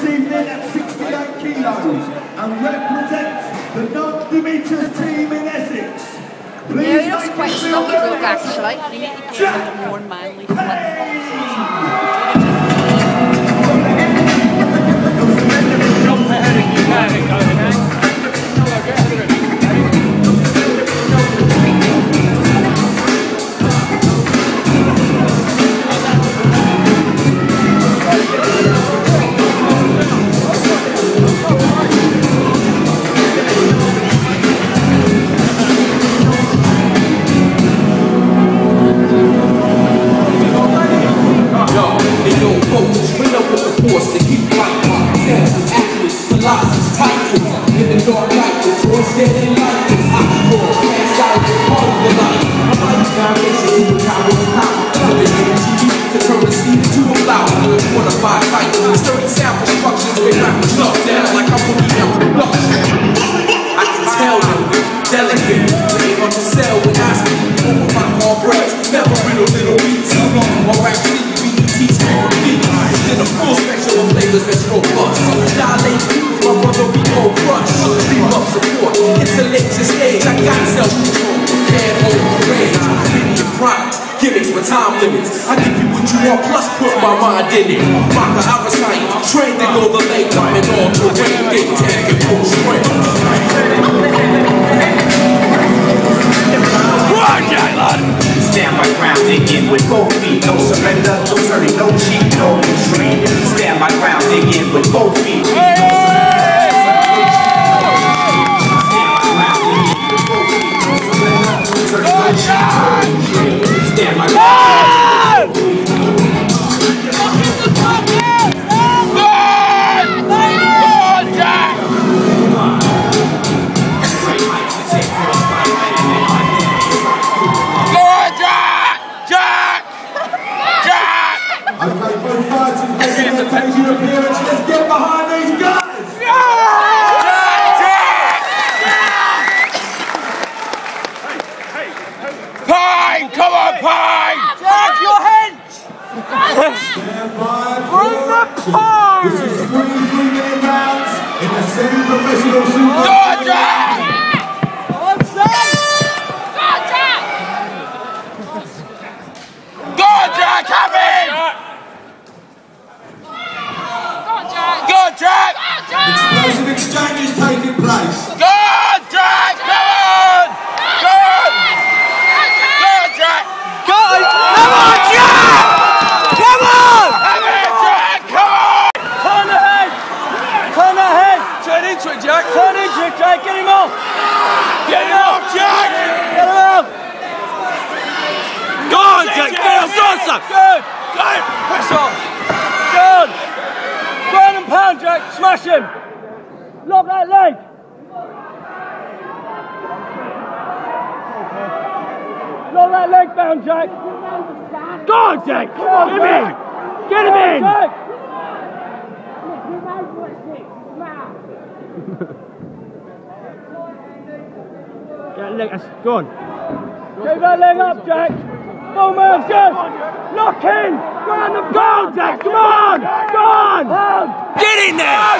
evening at 68 kilos and represents the Non Dimitice team in Essex. Please yeah, he looks quite strong, he look actually. He needed to get a little more manly Jump ahead if you can, get ahead of it. Time limits. I give you what you want, plus put my mind in it. Maka, I recite, trained to go the lake, I'm in all terrain, game tag and full strength. Stand my ground, dig in with both feet. No surrender, no turning, no cheat, no retreat. Stand my ground, dig in with both feet. Stand my ground. Okay, both fighters making their debut appearance. Let's get behind these guys! Pine! Come on, Pine! Jack, your hench! Bring the pine! This is 3-minute rounds in the semi-professional super. Go on, Jack! Go on, Jack! Have him! Go on, Jack! Explosive exchanges taking place. Go on, Jack! Come on! Go on! Go on, Jack! Come on, Jack! Come on! Have it, Jack! Come on! Turn ahead! Turn ahead! Turn into it, Jack! Turn into it, Jack! Get him off! Get him off, Jack! Get him off! Go on, Jack! Get him off! Good! Go on! Press on! Good! Ground and pound, Jack! Smash him! Lock that leg! Lock that leg down, Jack! Go on, Jack! Come on, get him in! Get him in! Jack. Go on. Keep that leg up, Jack! Oh man, good! Lock in! Ground and pound, Jack! Come on! Go on! Get in there!